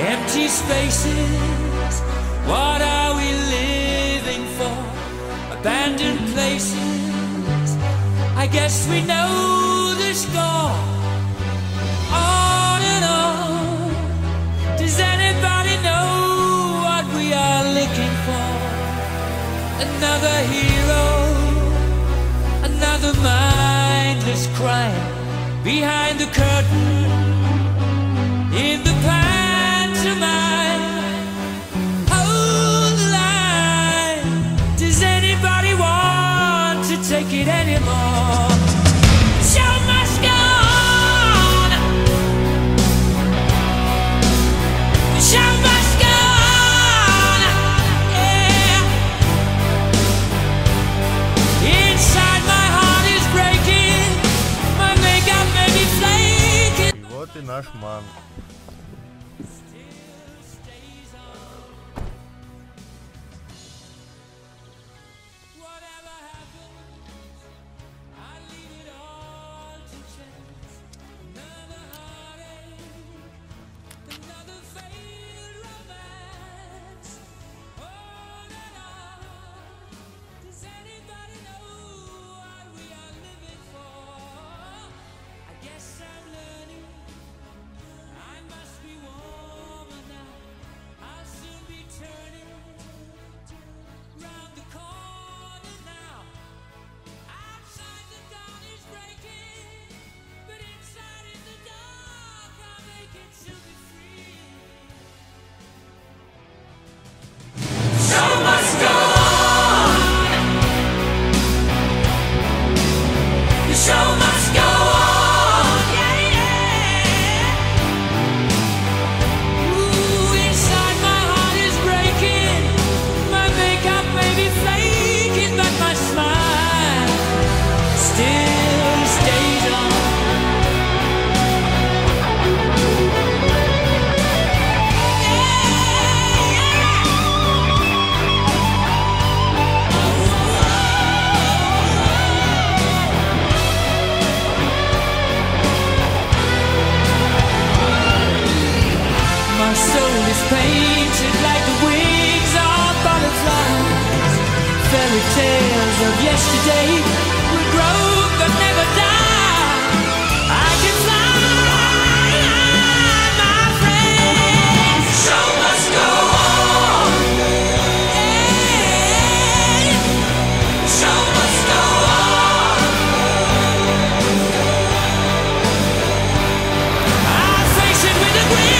Empty spaces, what are we living for? Abandoned places, I guess we know the score. On and on, does anybody know what we are looking for? Another hero, another mindless crime. Behind the curtain, in the pantomime. Hold the line, does anybody want to take it anymore? The show must go on. The show must go on. Yeah. Inside my heart is breaking. My makeup may be flaking. И вот и наш ман. Painted like the wings of butterflies. Fairy tales of yesterday will grow but never die. I can fly, my friend. The show must go on. Yeah. The show must go on. I face it with a grin.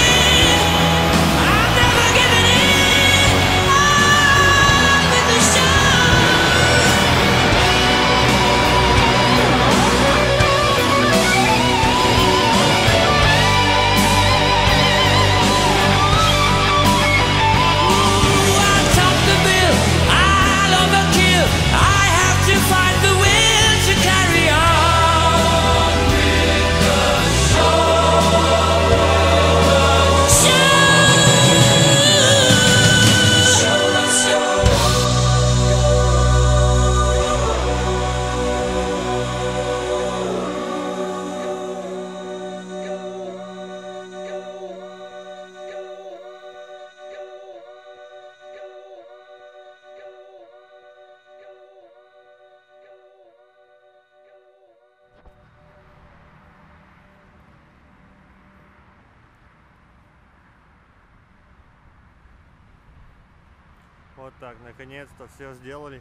Вот так, наконец-то все сделали.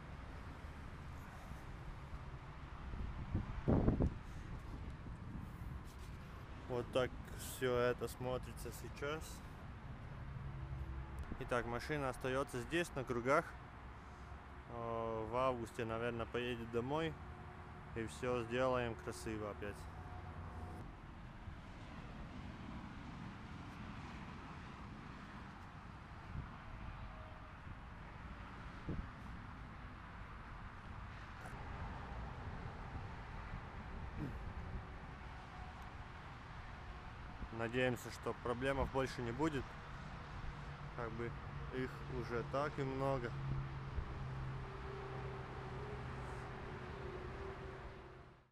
Вот так все это смотрится сейчас. Итак, машина остается здесь на кругах. В августе, наверное, поедет домой. И все сделаем красиво опять. Надеемся, что проблем больше не будет. Как бы их уже так и много.